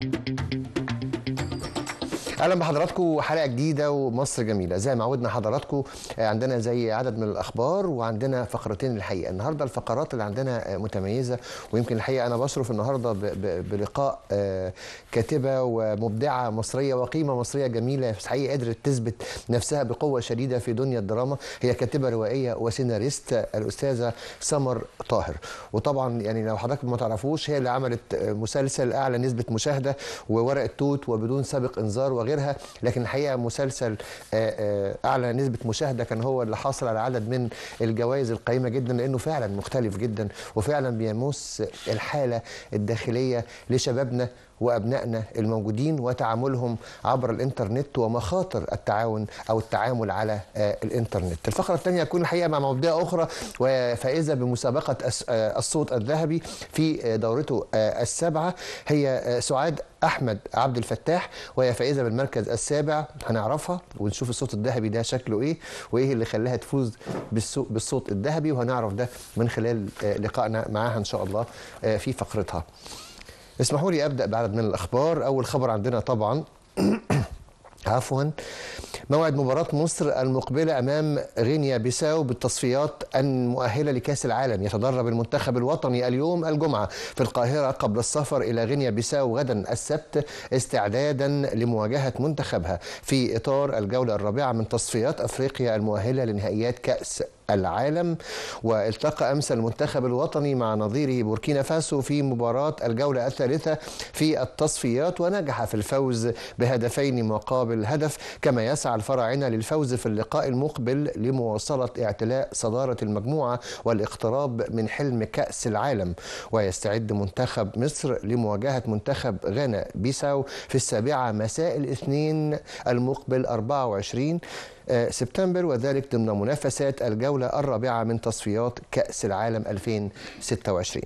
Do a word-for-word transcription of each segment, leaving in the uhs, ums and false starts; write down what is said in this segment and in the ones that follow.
اهلا بحضراتكم حلقه جديده ومصر جميله. زي ما عودنا حضراتكم عندنا زي عدد من الاخبار وعندنا فقرتين الحقيقه. النهارده الفقرات اللي عندنا متميزه، ويمكن الحقيقه انا بشرف النهارده بلقاء كاتبه ومبدعه مصريه وقيمه مصريه جميله حقيقه قدرت تثبت نفسها بقوه شديده في دنيا الدراما. هي كاتبه روائيه وسيناريست الاستاذه سمر طاهر. وطبعا يعني لو حضراتكم ما تعرفوش هي اللي عملت مسلسل اعلى نسبه مشاهده وورق التوت وبدون سابق انذار وغيرها، لكن الحقيقه مسلسل اعلى نسبه مشاهده كان هو اللي حاصل على عدد من الجوائز القيمه جدا، لانه فعلا مختلف جدا وفعلا بيمس الحاله الداخليه لشبابنا وابنائنا الموجودين وتعاملهم عبر الانترنت ومخاطر التعاون او التعامل على الانترنت. الفقره الثانيه هتكون الحقيقه مع مبدعه اخرى وفائزه بمسابقه الصوت الذهبي في دورته السابعه، هي سعاد احمد عبد الفتاح، وهي فائزه بالمركز السابع. هنعرفها ونشوف الصوت الذهبي ده شكله ايه وايه اللي خلاها تفوز بالصوت الذهبي، وهنعرف ده من خلال لقائنا معاها ان شاء الله في فقرتها. اسمحوا لي ابدا بعدد من الاخبار. اول خبر عندنا طبعا عفوا موعد مباراة مصر المقبلة أمام غينيا بيساو بالتصفيات المؤهلة لكأس العالم. يتدرب المنتخب الوطني اليوم الجمعة في القاهرة قبل السفر إلى غينيا بيساو غدا السبت استعدادا لمواجهة منتخبها في إطار الجولة الرابعة من تصفيات أفريقيا المؤهلة لنهائيات كأس العالم. والتقى أمس المنتخب الوطني مع نظيره بوركينا فاسو في مباراة الجولة الثالثة في التصفيات ونجح في الفوز بهدفين مقابل هدف، كما يسعى الفراعنة للفوز في اللقاء المقبل لمواصلة اعتلاء صدارة المجموعة والاقتراب من حلم كأس العالم. ويستعد منتخب مصر لمواجهة منتخب غانا بيساو في السابعة مساء الاثنين المقبل أربعة وعشرين سبتمبر، وذلك ضمن منافسات الجولة الرابعة من تصفيات كأس العالم ألفين وستة وعشرين.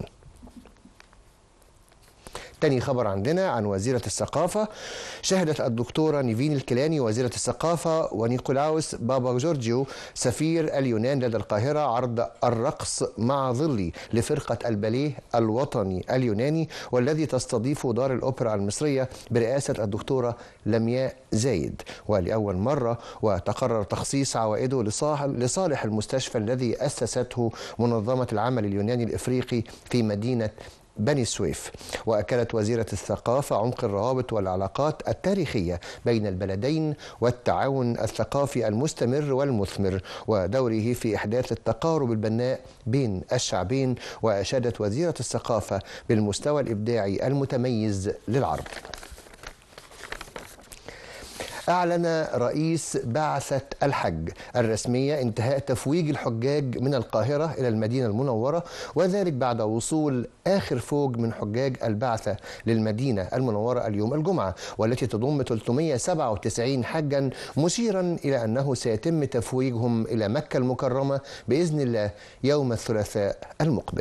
تاني خبر عندنا عن وزيرة الثقافة. شهدت الدكتورة نيفين الكيلاني وزيرة الثقافة ونيكولاوس بابا جورجيو سفير اليونان لدى القاهرة عرض الرقص مع ظلي لفرقة الباليه الوطني اليوناني، والذي تستضيفه دار الأوبرا المصرية برئاسة الدكتورة لمياء زايد، ولأول مرة، وتقرر تخصيص عوائده لصالح المستشفى الذي أسسته منظمة العمل اليوناني الإفريقي في مدينة بني سويف. وأكدت وزيرة الثقافة عمق الروابط والعلاقات التاريخية بين البلدين والتعاون الثقافي المستمر والمثمر ودوره في إحداث التقارب البناء بين الشعبين. وأشادت وزيرة الثقافة بالمستوى الإبداعي المتميز للعرض. أعلن رئيس بعثة الحج الرسمية انتهاء تفويج الحجاج من القاهرة إلى المدينة المنورة، وذلك بعد وصول آخر فوج من حجاج البعثة للمدينة المنورة اليوم الجمعة، والتي تضم ثلاثمائة وسبعة وتسعين حجا، مشيرا إلى أنه سيتم تفويجهم إلى مكة المكرمة بإذن الله يوم الثلاثاء المقبل.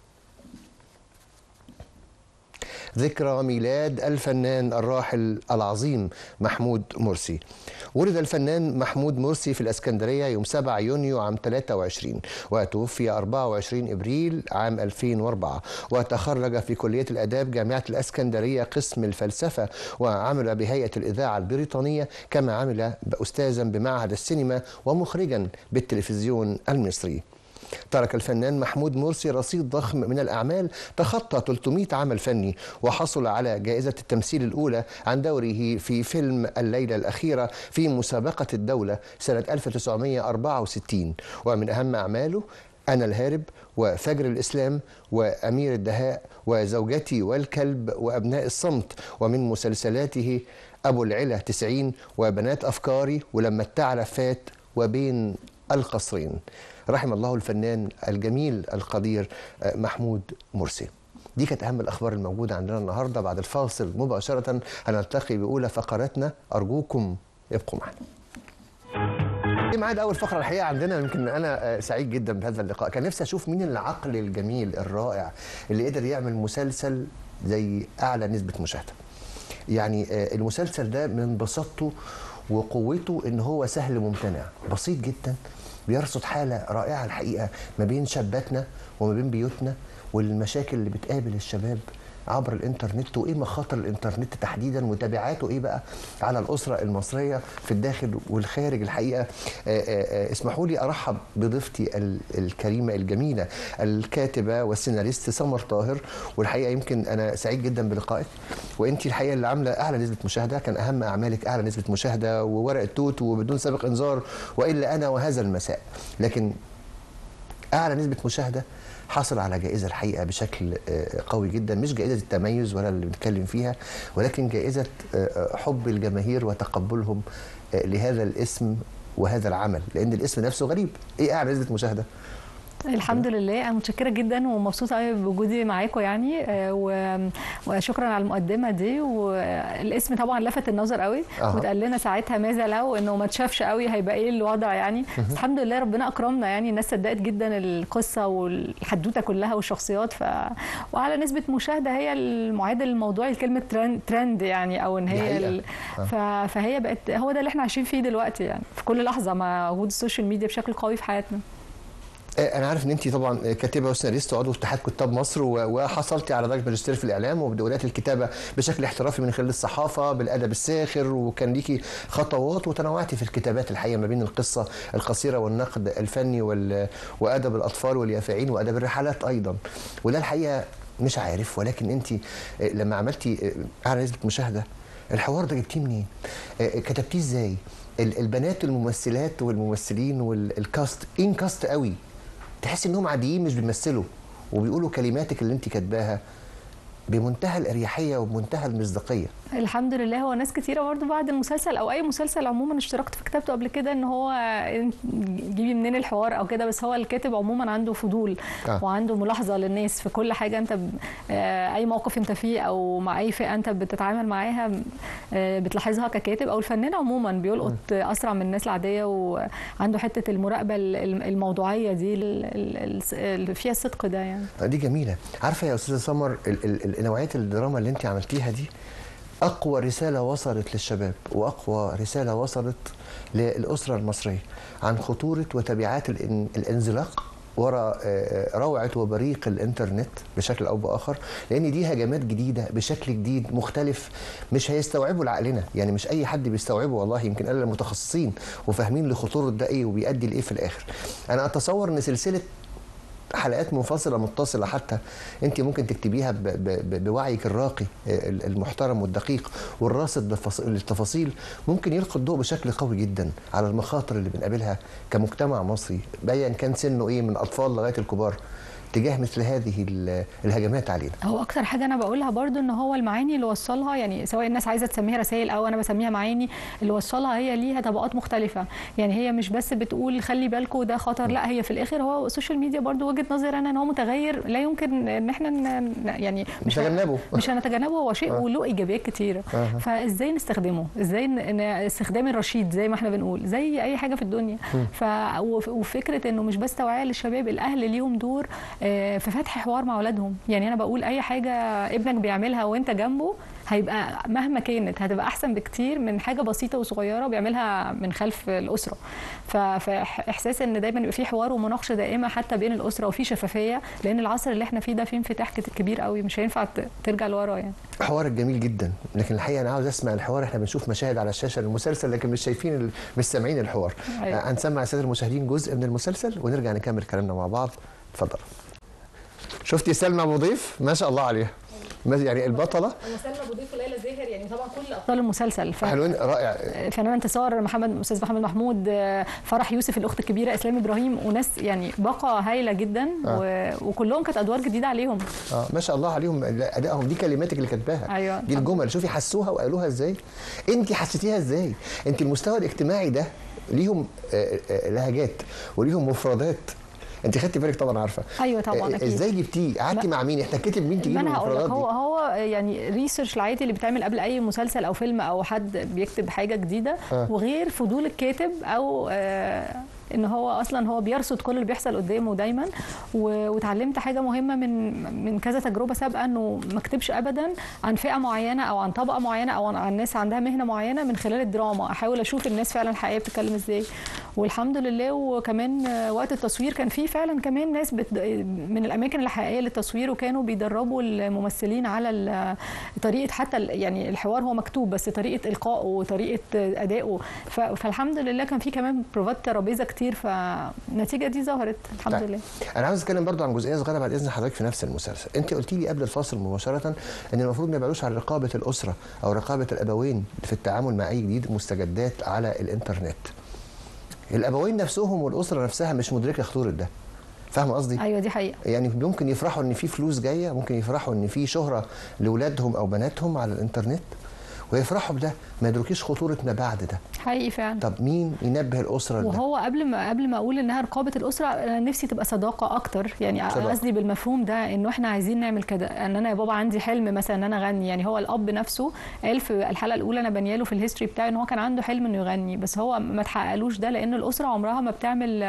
ذكرى ميلاد الفنان الراحل العظيم محمود مرسي. ولد الفنان محمود مرسي في الإسكندرية يوم سبعة يونيو عام ثلاثة وعشرين، وتوفي أربعة وعشرين إبريل عام ألفين وأربعة، وتخرج في كلية الآداب جامعة الإسكندرية قسم الفلسفة، وعمل بهيئة الإذاعة البريطانية، كما عمل أستاذا بمعهد السينما ومخرجا بالتلفزيون المصري. ترك الفنان محمود مرسي رصيد ضخم من الأعمال تخطى ثلاثمائة عمل فني، وحصل على جائزة التمثيل الأولى عن دوره في فيلم الليلة الأخيرة في مسابقة الدولة سنة ألف وتسعمائة وأربعة وستين. ومن أهم أعماله أنا الهارب وفجر الإسلام وأمير الدهاء وزوجتي والكلب وأبناء الصمت، ومن مسلسلاته أبو العلا تسعين وبنات أفكاري ولما الثعلب فات وبين القصرين. رحم الله الفنان الجميل القدير محمود مرسي. دي كانت أهم الأخبار الموجودة عندنا النهاردة. بعد الفاصل مباشرة هنلتقي بأولى فقراتنا، أرجوكم ابقوا معنا. معانا أول فقرة الحقيقة عندنا، يمكن أنا سعيد جدا بهذا اللقاء. كان نفسي أشوف مين العقل الجميل الرائع اللي قدر يعمل مسلسل زي أعلى نسبة مشاهدة. يعني المسلسل ده من بساطته وقوته إن هو سهل ممتنع، بسيط جدا، بيرصد حالة رائعة الحقيقة ما بين شاباتنا وما بين بيوتنا والمشاكل اللي بتقابل الشباب عبر الانترنت، وايه مخاطر الانترنت تحديدا وتبعاته ايه بقى على الاسره المصريه في الداخل والخارج. الحقيقه اسمحوا لي ارحب بضيفتي الكريمه الجميله الكاتبه والسيناريست سمر طاهر، والحقيقه يمكن انا سعيد جدا بلقائك، وانت الحقيقه اللي عامله اعلى نسبه مشاهده، كان اهم اعمالك اعلى نسبه مشاهده وورق التوت وبدون سابق انذار والا انا وهذا المساء، لكن اعلى نسبه مشاهده حصل على جائزه الحقيقه بشكل قوي جدا، مش جائزه التميز ولا اللي بنتكلم فيها، ولكن جائزه حب الجماهير وتقبلهم لهذا الاسم وهذا العمل، لان الاسم نفسه غريب. ايه اعلى نسبه مشاهده؟ الحمد لله، انا متشكره جدا ومبسوطه قوي بوجودي معاكم يعني، وشكرا على المقدمه دي. والاسم طبعا لفت النظر قوي، أه. واتقال لنا ساعتها ماذا لو انه ما اتشافش قوي هيبقى ايه الوضع يعني. بس الحمد لله ربنا اكرمنا يعني، الناس صدقت جدا القصه والحدوته كلها والشخصيات. ف وعلى نسبه مشاهده هي المعادل الموضوعي لكلمه ترند, ترند يعني، او ان هي ال... ف... فهي بقت هو ده اللي احنا عايشين فيه دلوقتي يعني، في كل لحظه مع وجود السوشيال ميديا بشكل قوي في حياتنا. أنا عارف إن أنت طبعًا كاتبة وسيناريست وعضو اتحاد كتاب مصر، وحصلتي على درجة ماجستير في الإعلام وبدوريات الكتابة بشكل احترافي من خلال الصحافة بالأدب الساخر، وكان ليكي خطوات وتنوعتي في الكتابات الحقيقة ما بين القصة القصيرة والنقد الفني وأدب الأطفال واليافعين وأدب الرحلات أيضًا. وده الحقيقة مش عارف، ولكن أنت لما عملتي أعلى نسبة مشاهدة، الحوار ده جبتيه منين؟ كتبتيه إزاي؟ البنات الممثلات والممثلين والكاست إن كاست قوي، تحس انهم عاديين مش بيمثلوا، وبيقولوا كلماتك اللي انت كاتباها بمنتهى الاريحيه وبمنتهى المصداقيه. الحمد لله. هو ناس كتيره برضه بعد المسلسل او اي مسلسل عموما اشتركت في كتابته قبل كده ان هو جيبي منين الحوار او كده، بس هو الكاتب عموما عنده فضول آه. وعنده ملاحظه للناس في كل حاجه انت ب... اي موقف انت فيه او مع اي فئه انت بتتعامل معاها بتلاحظها ككاتب، او الفنان عموما بيلقط اسرع من الناس العاديه، وعنده حته المراقبه الموضوعيه دي اللي فيها الصدق ده يعني. دي جميله. عارفه يا استاذه سمر، نوعيه الدراما اللي انت عملتيها دي أقوى رسالة وصلت للشباب، وأقوى رسالة وصلت للأسرة المصرية عن خطورة وتبعات الانزلاق وراء روعة وبريق الإنترنت بشكل أو بآخر، لأن دي هجمات جديدة بشكل جديد مختلف مش هيستوعبه لعقلنا، يعني مش أي حد بيستوعبه والله، يمكن إلا المتخصصين وفاهمين لخطورة ده إيه وبيؤدي لإيه في الآخر. أنا أتصور إن سلسلة حلقات منفصله متصله حتى انت ممكن تكتبيها بوعيك الراقي المحترم والدقيق والراصد للتفاصيل، ممكن يلقي الضوء بشكل قوي جدا على المخاطر اللي بنقابلها كمجتمع مصري بايا كان سنه ايه، من اطفال لغايه الكبار، تجاه مثل هذه الهجمات علينا. هو اكتر حاجه انا بقولها برضو ان هو المعاني اللي وصلها، يعني سواء الناس عايزه تسميها رسائل او انا بسميها معاني، اللي وصلها هي ليها طبقات مختلفه، يعني هي مش بس بتقول خلي بالكم ده خطر، لا هي في الاخر هو السوشيال ميديا برضو وجهه نظري انا ان هو متغير لا يمكن ان احنا يعني مش هنتجنبه مش هنتجنبه هو شيء وله ايجابيات كتيره. أه. فازاي نستخدمه؟ ازاي استخدام الرشيد زي ما احنا بنقول زي اي حاجه في الدنيا. ف وفكره انه مش بس توعيه للشباب، الاهل ليهم دور في فتح حوار مع اولادهم، يعني انا بقول اي حاجه ابنك بيعملها وانت جنبه هيبقى مهما كانت هتبقى احسن بكتير من حاجه بسيطه وصغيره بيعملها من خلف الاسره. فاحساس ان دايما يبقى في حوار ومناقشه دائمه حتى بين الاسره وفي شفافيه، لان العصر اللي احنا فيه ده فيه انفتاح كبير قوي، مش هينفع ترجع لورا يعني. حوارك جميل جدا، لكن الحقيقه انا عاوز اسمع الحوار. احنا بنشوف مشاهد على الشاشه للمسلسل لكن مش شايفين مش سامعين الحوار. أيوة. هنسمع الساده المشاهدين جزء من المسلسل ونرجع نكمل كلامنا مع بعض. اتفضل. شفتي سلمى ابو ضيف ما شاء الله عليها، يعني البطله سلمى ابو ضيف وليلى زاهر، يعني طبعا كل ابطال المسلسل ف... حلوين رائع. فنان انتصار محمد استاذ محمد محمود، فرح يوسف الاخت الكبيره، اسلام ابراهيم، وناس يعني باقه هايله جدا. آه. و... وكلهم كانت ادوار جديده عليهم. اه ما شاء الله عليهم ادائهم. دي كلماتك اللي كاتباها. أيوة. دي الجمل شوفي حسوها وقالوها ازاي، انت حسيتيها ازاي، انت المستوى الاجتماعي ده ليهم لهجات وليهم مفردات، انت خدتي بالك طبعا عارفه. ايوه طبعا اكيد. ازاي جبتيه؟ قعدتي مع مين؟ احتكيتي بمين تجيبي المفردات دي؟ هو هو يعني ريسيرش العادي اللي بيتعمل قبل اي مسلسل او فيلم او حد بيكتب حاجه جديده. آه. وغير فضول الكاتب او آه ان هو اصلا هو بيرصد كل اللي بيحصل قدامه دايما. واتعلمت حاجه مهمه من من كذا تجربه سابقه، انه ما اكتبش ابدا عن فئه معينه او عن طبقه معينه او عن ناس عندها مهنه معينه من خلال الدراما. احاول اشوف الناس فعلا الحقيقيه بتتكلم ازاي. والحمد لله وكمان وقت التصوير كان في فعلا كمان ناس بت... من الاماكن الحقيقيه للتصوير، وكانوا بيدربوا الممثلين على طريقه حتى يعني الحوار هو مكتوب بس طريقه القائه وطريقه ادائه. ف... فالحمد لله كان في كمان بروفات ترابيزه كتير، فالنتيجه دي ظهرت الحمد طيب. لله. انا عاوز اتكلم برضو عن جزئيه صغيره بعد اذن حضرتك في نفس المسلسل. انت قلتي لي قبل الفاصل مباشره ان المفروض ما يبعدوش عن رقابه الاسره او رقابه الابوين في التعامل مع اي جديد مستجدات على الانترنت. الابوين نفسهم والاسره نفسها مش مدركه خطوره ده. فاهم قصدي؟ ايوه دي حقيقه. يعني ممكن يفرحوا ان في فلوس جايه، ممكن يفرحوا ان في شهره لاولادهم او بناتهم على الانترنت ويفرحوا بده، ما يدركيش خطوره ما بعد ده. حقيقي فعلا. طب مين ينبه الاسره لده؟ وهو قبل ما قبل ما اقول انها رقابه الاسره، انا نفسي تبقى صداقه اكتر، يعني قصدي بالمفهوم ده انه احنا عايزين نعمل كده. ان انا يا بابا عندي حلم مثلا ان انا اغني، يعني هو الاب نفسه قال في الحلقه الاولى انا بنياله في الهيستوري بتاعي ان هو كان عنده حلم انه يغني، بس هو ما تحققلوش ده لان الاسره عمرها ما بتعمل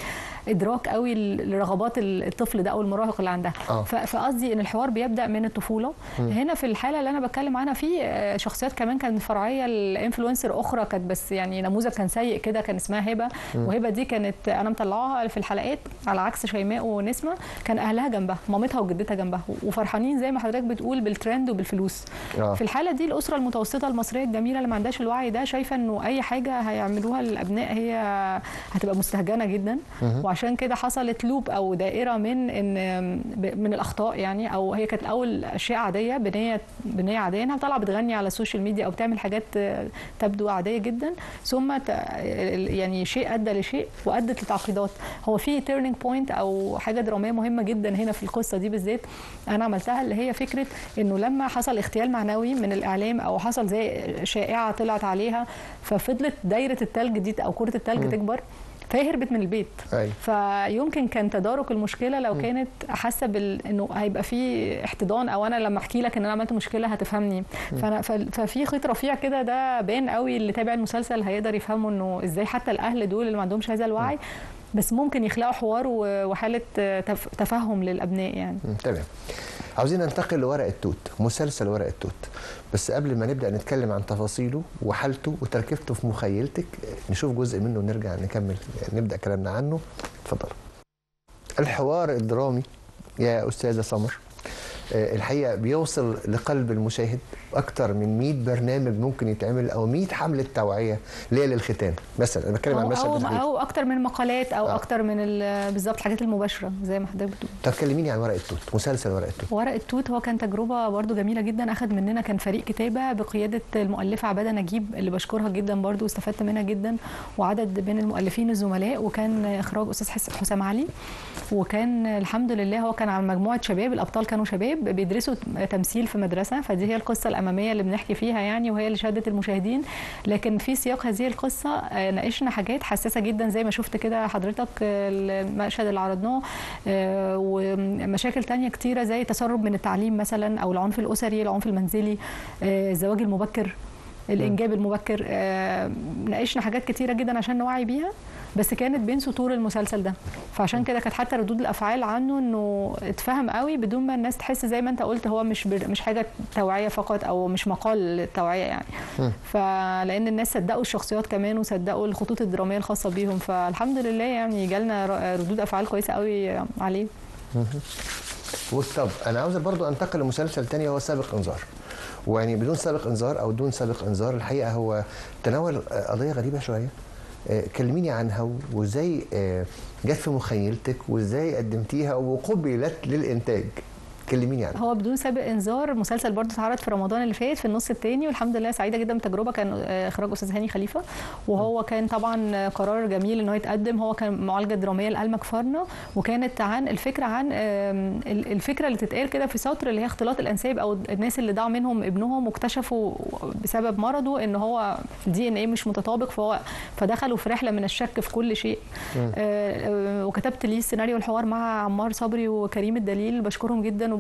ادراك قوي لرغبات الطفل ده او المراهق اللي عندها. آه. فقصدي ان الحوار بيبدا من الطفوله. م. هنا في الحاله اللي انا بتكلم عنها في شخصيات كمان كانت فرعيه الانفلونسر اخرى كانت بس يعني نموذج كان سيء كده، كان اسمها هبه. م. وهبه دي كانت انا مطلعاها في الحلقات على عكس شيماء ونسمه، كان اهلها جنبها، مامتها وجدتها جنبها وفرحانين زي ما حضرتك بتقول بالترند وبالفلوس. آه. في الحاله دي الاسره المتوسطه المصريه الجميله اللي ما عندهاش الوعي ده شايفه انه اي حاجه هيعملوها للابناء هي هتبقى مستهجنه جدا. م. وعشان كده حصلت لوب او دائره من ان من الاخطاء، يعني او هي كانت الاول اشياء عاديه بنيه بنيه عاديه انها طالعه بتغني على السوشيال ميديا او بتعمل حاجات تبدو عاديه جدا، ثم يعني شيء ادى لشيء وادت لتعقيدات. هو في تيرنينج بوينت او حاجه دراميه مهمه جدا هنا في القصه دي بالذات انا عملتها، اللي هي فكره انه لما حصل اغتيال معنوي من الاعلام او حصل زي شائعه طلعت عليها، ففضلت دايره الثلج دي او كره الثلج تكبر، فهي هربت من البيت. أي. فيمكن كان تدارك المشكله لو كانت حاسه بال انه هيبقى في احتضان، او انا لما احكي لك ان انا عملت مشكله هتفهمني. فانا ففي خيط رفيع كده ده باين قوي، اللي تابع المسلسل هيقدر يفهموا انه ازاي حتى الاهل دول اللي ما عندهمش هذا الوعي بس ممكن يخلقوا حوار وحاله تفهم للابناء يعني. تمام. عاوزين ننتقل لورق التوت، مسلسل ورق التوت، بس قبل ما نبدا نتكلم عن تفاصيله وحالته وتركيبته في مخيلتك نشوف جزء منه ونرجع نكمل نبدا كلامنا عنه. اتفضل. الحوار الدرامي يا استاذه سمر الحقيقه بيوصل لقلب المشاهد اكتر من مئة برنامج ممكن يتعمل او مئة حمله توعيه ليله الختان مثلا. انا بتكلم عن مشهد او, أو اكتر من مقالات او آه. اكتر من بالظبط الحاجات المباشره زي ما حضرتك بتقول. طب كلميني عن ورق التوت، مسلسل ورق التوت. ورق التوت هو كان تجربه برده جميله جدا، اخذ مننا كان فريق كتابه بقياده المؤلفه عباده نجيب اللي بشكرها جدا برده واستفدت منها جدا، وعدد من المؤلفين الزملاء، وكان اخراج استاذ حسام علي، وكان الحمد لله هو كان على مجموعه شباب، الابطال كانوا شباب بيدرسوا تمثيل في مدرسه، فدي هي القصه الاماميه اللي بنحكي فيها يعني، وهي اللي شدت المشاهدين. لكن في سياق هذه القصه ناقشنا حاجات حساسه جدا زي ما شفت كده حضرتك المشهد اللي عرضناه، ومشاكل تانية كتيره زي تسرب من التعليم مثلا، او العنف الاسري، العنف المنزلي، الزواج المبكر، الانجاب المبكر. ناقشنا حاجات كتيره جدا عشان نوعي بيها، بس كانت بين سطور المسلسل ده، فعشان كده كانت حتى ردود الافعال عنه انه اتفهم قوي بدون ما الناس تحس زي ما انت قلت هو مش مش حاجه توعيه فقط او مش مقال توعيه يعني. فلان الناس صدقوا الشخصيات كمان وصدقوا الخطوط الدراميه الخاصه بيهم، فالحمد لله يعني جالنا ردود افعال كويسه قوي عليه. طب انا عاوز برضو انتقل لمسلسل ثاني هو سابق انذار، ويعني بدون سابق انذار او دون سابق انذار الحقيقه هو تناول قضيه غريبه شويه. كلميني عنها وازاي جت في مخيلتك وازاي قدمتيها وقبلت للانتاج. كلميني عنها. هو بدون سابق انذار مسلسل برضه اتعرض في رمضان اللي فات في النص الثاني، والحمد لله سعيده جدا بالتجربه. كان اخراج استاذ هاني خليفه، وهو كان طبعا قرار جميل ان هو يتقدم. هو كان معالجه دراميه لآل مكفرنا، وكانت عن الفكره عن الفكره اللي تتقال كده في سطر اللي هي اختلاط الانساب، او الناس اللي ضاع منهم ابنهم واكتشفوا بسبب مرضه ان هو الدي ان ايه مش متطابق، فهو فدخلوا في رحله من الشك في كل شيء. وكتبت ليه السيناريو والحوار مع عمار صبري وكريم الدليل، بشكرهم جدا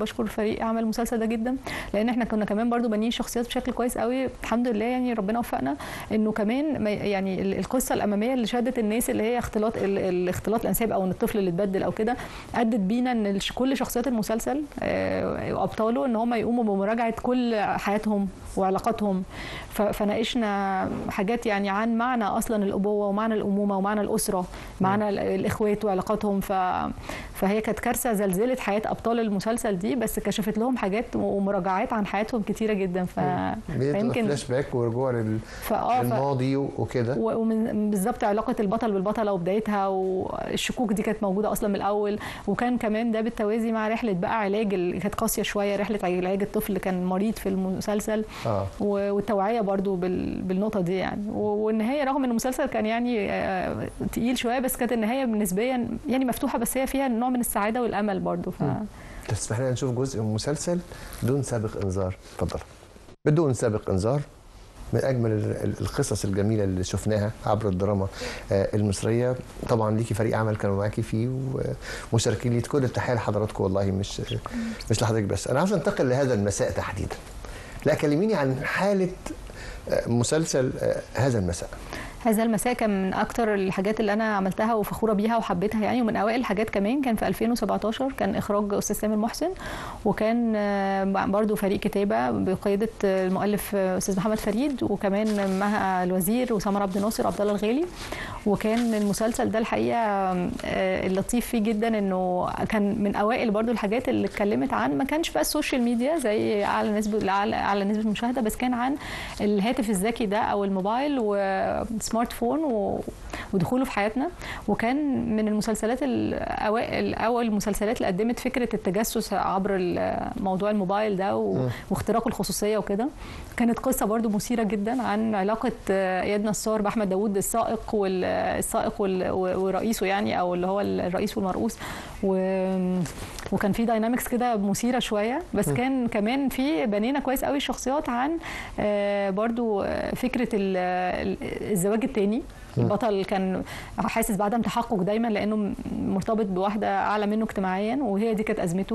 بشكر فريق عمل المسلسل ده جدا، لان احنا كنا كمان برضو بانيين الشخصيات بشكل كويس قوي الحمد لله، يعني ربنا وفقنا انه كمان يعني القصه الاماميه اللي شهدت الناس اللي هي اختلاط الاختلاط الانساب او ان الطفل اللي اتبدل او كده، ادت بينا ان كل شخصيات المسلسل وابطاله ان هم يقوموا بمراجعه كل حياتهم وعلاقاتهم. فناقشنا حاجات يعني عن معنى اصلا الابوه ومعنى الامومه ومعنى الاسره، معنى الاخوات وعلاقاتهم. ف... فهي كانت كارثه زلزلت حياه ابطال المسلسل دي، بس كشفت لهم حاجات ومراجعات عن حياتهم كتيره جدا. ف... فيمكن فلاش باك ورجوع لل... ف... للماضي وكده، ومن بالظبط علاقه البطل بالبطله وبدايتها، والشكوك دي كانت موجوده اصلا من الاول. وكان كمان ده بالتوازي مع رحله بقى علاج اللي كانت قاسيه شويه، رحله علاج الطفل اللي كان مريض في المسلسل آه. والتوعيه برضو بالنقطه دي يعني. والنهايه رغم ان المسلسل كان يعني تقيل شويه، بس كانت النهايه نسبيا يعني مفتوحه، بس هي فيها نوع من السعاده والامل برضو. ف... تسمح لنا نشوف جزء من المسلسل بدون سابق انذار؟ اتفضل. بدون سابق انذار، من اجمل القصص الجميله اللي شفناها عبر الدراما المصريه. طبعا ليكي فريق عمل كانوا معاكي فيه ومشاركين ليه، كل التحيه لحضراتكم والله، مش مش لحضرتك بس. انا عاوز انتقل لهذا المساء تحديدا. لا كلميني عن حاله مسلسل هذا المساء. هذا المساء كان من اكتر الحاجات اللي انا عملتها وفخوره بيها وحبيتها يعني، ومن اوائل الحاجات كمان كان في ألفين وسبعتاشر، كان اخراج استاذ سامر محسن، وكان برضو فريق كتابه بقياده المؤلف استاذ محمد فريد، وكمان مها الوزير وسمر عبد الناصر وعبد الله الغالي. وكان المسلسل ده الحقيقه اللطيف فيه جدا انه كان من اوائل برضو الحاجات اللي اتكلمت عن، ما كانش بقى السوشيال ميديا زي اعلى نسبه اعلى نسبه مشاهده، بس كان عن الهاتف الذكي ده او الموبايل و سمارت فون ودخوله في حياتنا. وكان من المسلسلات الاوائل اول المسلسلات اللي قدمت فكره التجسس عبر موضوع الموبايل ده واختراق الخصوصيه وكده. كانت قصه برضو مثيره جدا عن علاقه اياد نصار باحمد داوود السائق والسائق ورئيسه يعني، او اللي هو الرئيس والمرؤوس، وكان في داينامكس كده مثيره شويه، بس كان كمان في بنينا كويس قوي الشخصيات عن برضو فكره الزواج الثاني. البطل كان حاسس بعدم تحقق دايما لانه مرتبط بواحده اعلى منه اجتماعيا، وهي دي كانت ازمته.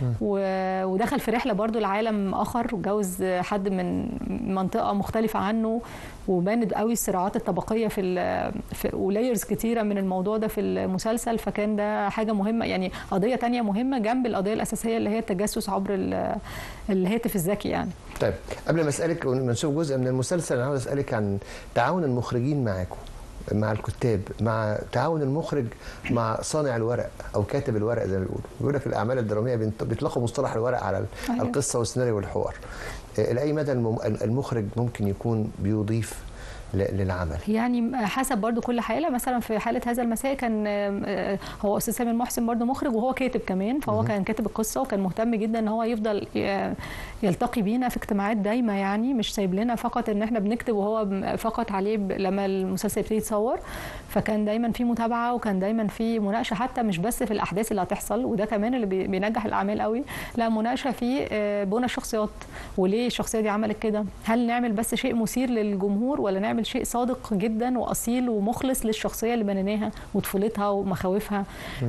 ودخل في رحله برضو لعالم اخر، وجوز حد من منطقه مختلفه عنه، وبانت قوي الصراعات الطبقيه في, في ولايرز كتيره من الموضوع ده في المسلسل. فكان ده حاجه مهمه يعني، قضيه تانية مهمه جنب القضيه الاساسيه اللي هي التجسس عبر الهاتف الذكي يعني. طيب قبل ما اسالك ونشوف جزء من المسلسل، انا عاوز اسالك عن تعاون المخرجين معاكم، مع الكتاب، مع تعاون المخرج مع صانع الورق او كاتب الورق زي ما بيقولوا. بيقول لك الاعمال الدراميه بيطلقوا مصطلح الورق على أيوة. القصه والسيناريو والحوار. لاي مدى المخرج ممكن يكون بيضيف للعمل؟ يعني حسب برضو كل حاله. مثلا في حاله هذا المساء كان هو استاذ سامر محسن برضو مخرج وهو كاتب كمان، فهو كان كاتب القصه وكان مهتم جدا ان هو يفضل يلتقي بينا في اجتماعات دايمه يعني، مش سايب لنا فقط ان احنا بنكتب وهو فقط عليه لما المسلسل يبتدي يتصور. فكان دايما في متابعه وكان دايما في مناقشه، حتى مش بس في الاحداث اللي هتحصل، وده كمان اللي بينجح الاعمال قوي، لا مناقشه في بنى الشخصيات، وليه الشخصيه دي عملت كده، هل نعمل بس شيء مثير للجمهور ولا نعمل شيء صادق جدا واصيل ومخلص للشخصيه اللي بنيناها وطفولتها ومخاوفها.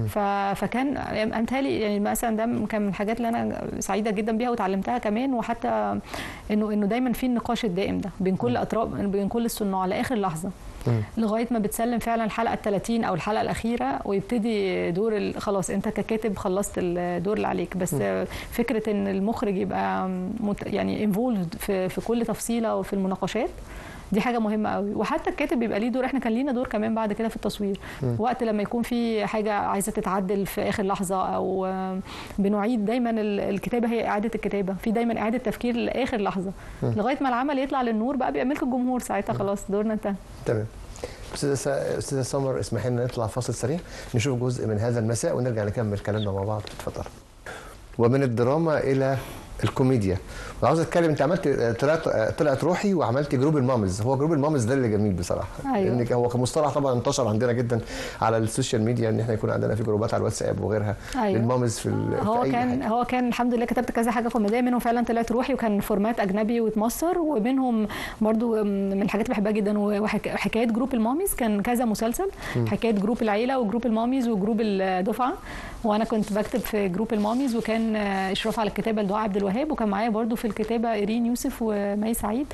فكان امثالي يعني مثلا ده كان من الحاجات اللي انا سعيده جدا بيها وتعلمتها كمان، وحتى انه انه دايما في النقاش الدائم ده بين كل اطراف، بين كل الصناع لاخر لحظه، لغايه ما بتسلم فعلا الحلقه الثلاثين او الحلقه الاخيره، ويبتدي دور خلاص انت ككاتب خلصت الدور اللي عليك. بس م. فكره ان المخرج يبقى يعني انفولد في في كل تفصيله وفي المناقشات، دي حاجه مهمه قوي. وحتى الكاتب بيبقى ليه دور، احنا كان لينا دور كمان بعد كده في التصوير، م. وقت لما يكون في حاجه عايزه تتعدل في اخر لحظه، او بنعيد دايما الكتابه هي اعاده الكتابه، في دايما اعاده تفكير لاخر لحظه م. لغايه ما العمل يطلع للنور بقى بيبقى ملك الجمهور، ساعتها خلاص دورنا انتهى. تمام. استاذه استاذه سمر، اسمحي لنا نطلع فاصل سريع نشوف جزء من هذا المساء ونرجع نكمل كلامنا مع بعض. اتفضل. ومن الدراما الى الكوميديا. وعاوز اتكلم، انت عملت طلعت طلعت روحي وعملت جروب المامز. هو جروب المامز ده اللي جميل بصراحه. أيوة. لان هو كمصطلح طبعا انتشر عندنا جدا على السوشيال ميديا، ان احنا يكون عندنا في جروبات على الواتساب وغيرها. أيوة. للمامز في, هو في أي كان حاجة. هو كان الحمد لله كتبت كذا حاجه كوميديه، منهم فعلا طلعت روحي وكان فورمات اجنبي واتمصر، ومنهم برضو من الحاجات اللي بحبها جدا وحكايه جروب الماميز كان كذا مسلسل. م. حكايه جروب العيله وجروب الماميز وجروب الدفعه، وانا كنت بكتب في جروب الماميز، وكان اشراف على الكتابه لدعاء عبد الوهاب، وكان معايا برضو في الكتابه ايرين يوسف ومي سعيد.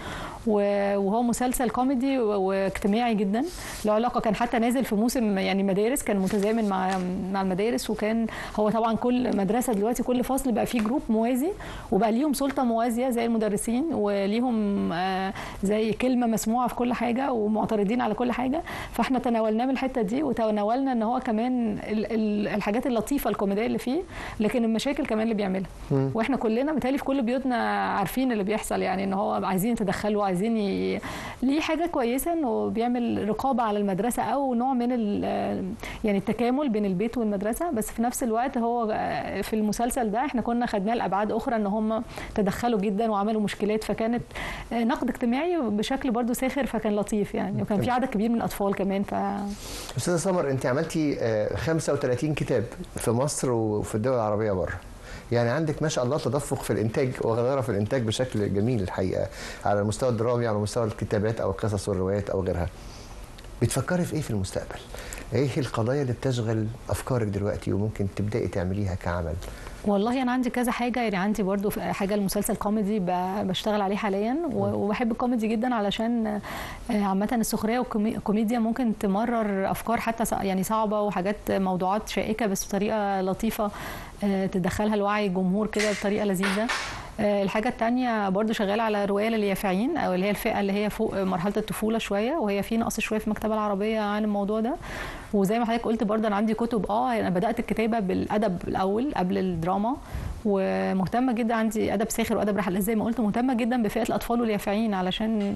وهو مسلسل كوميدي واجتماعي جدا له علاقه، كان حتى نازل في موسم يعني مدارس، كان متزامن مع مع المدارس. وكان هو طبعا كل مدرسه دلوقتي كل فصل بقى فيه جروب موازي، وبقى ليهم سلطه موازيه زي المدرسين، وليهم زي كلمه مسموعه في كل حاجه ومعترضين على كل حاجه. فاحنا تناولناه من الحته دي، وتناولنا ان هو كمان الحاجات اللطيفه الكوميديه اللي فيه، لكن المشاكل كمان اللي بيعملها. م. واحنا كلنا متهيألي في كل بيوتنا عارفين اللي بيحصل، يعني ان هو عايزين يتدخلوا، عايزين ي... ليه حاجه كويسه انه بيعمل رقابه على المدرسه او نوع من ال... يعني التكامل بين البيت والمدرسه. بس في نفس الوقت هو في المسلسل ده احنا كنا خدناه لابعاد اخرى، ان هم تدخلوا جدا وعملوا مشكلات، فكانت نقد اجتماعي بشكل برضو ساخر، فكان لطيف يعني، وكان في عدد كبير من الاطفال كمان. ف استاذه سمر، انت عملتي خمسة وثلاثين كتاب في مصر وفي الدول العربيه بره، يعني عندك ما شاء الله تدفق في الانتاج وغيره في الانتاج بشكل جميل الحقيقه، على المستوى الدرامي، على مستوى الكتابات او القصص والروايات او غيرها. بتفكري في ايه في المستقبل؟ ايه القضايا اللي بتشغل افكارك دلوقتي وممكن تبداي تعمليها كعمل؟ والله انا عندي كذا حاجه، يعني عندي برضو حاجه المسلسل كوميدي بشتغل عليه حاليا، وبحب الكوميدي جدا علشان عامه السخريه والكوميديا ممكن تمرر افكار حتى يعني صعبه، وحاجات موضوعات شائكه بس بطريقه لطيفه تدخلها الوعي الجمهور كده بطريقه لذيذه. الحاجه الثانيه برضو شغاله على روايه لليافعين، او اللي هي الفئه اللي هي فوق مرحله الطفوله شويه، وهي في نقص شويه في المكتبه العربيه عن الموضوع ده. وزي ما حضرتك قلت برضو انا عندي كتب، اه انا بدات الكتابه بالادب الاول قبل الدراما، ومهتمه جدا، عندي ادب ساخر وادب رحلات زي ما قلت، مهتمه جدا بفئه الاطفال واليافعين، علشان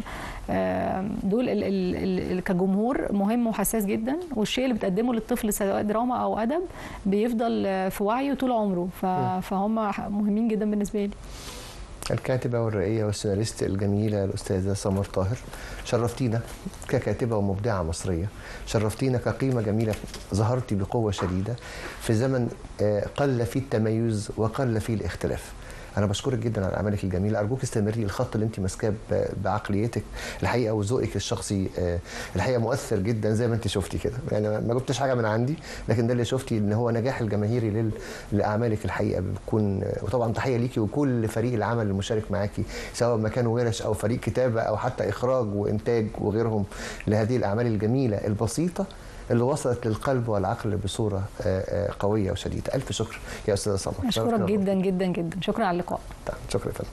دول ال ال ال كجمهور مهم وحساس جدا، والشيء اللي بتقدمه للطفل سواء دراما او ادب بيفضل في وعيه طول عمره، فهم مهمين جدا بالنسبه لي. الكاتبة والرائية والسيناريست الجميلة الأستاذة سمر طاهر، شرفتينا ككاتبة ومبدعة مصرية، شرفتينا كقيمة جميلة، ظهرتي بقوة شديدة في زمن قل فيه التميز وقل فيه الاختلاف. أنا بشكرك جدا على أعمالك الجميلة، أرجوك استمري الخط اللي أنت ماسكاه بعقليتك الحقيقة وذوقك الشخصي الحقيقة مؤثر جدا زي ما أنت شفتي كده، يعني ما جبتش حاجة من عندي، لكن ده اللي شفتي إن هو نجاح الجماهيري لل... لأعمالك الحقيقة بتكون. وطبعا تحية ليكي وكل فريق العمل المشارك معاكي، سواء ما كانوا ورش أو فريق كتابة أو حتى إخراج وإنتاج وغيرهم، لهذه الأعمال الجميلة البسيطة اللي وصلت للقلب والعقل بصوره قويه وشديده. الف شكر يا استاذه سمر. اشكرك جدا جدا جدا، شكرا على اللقاء. شكرا يا فندم.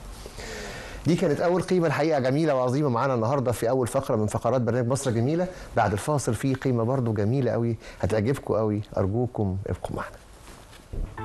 دي كانت اول قيمه الحقيقه جميله وعظيمه معانا النهارده في اول فقره من فقرات برنامج مصر جميله. بعد الفاصل في قيمه برضو جميله قوي هتعجبكم قوي، ارجوكم ابقوا معنا.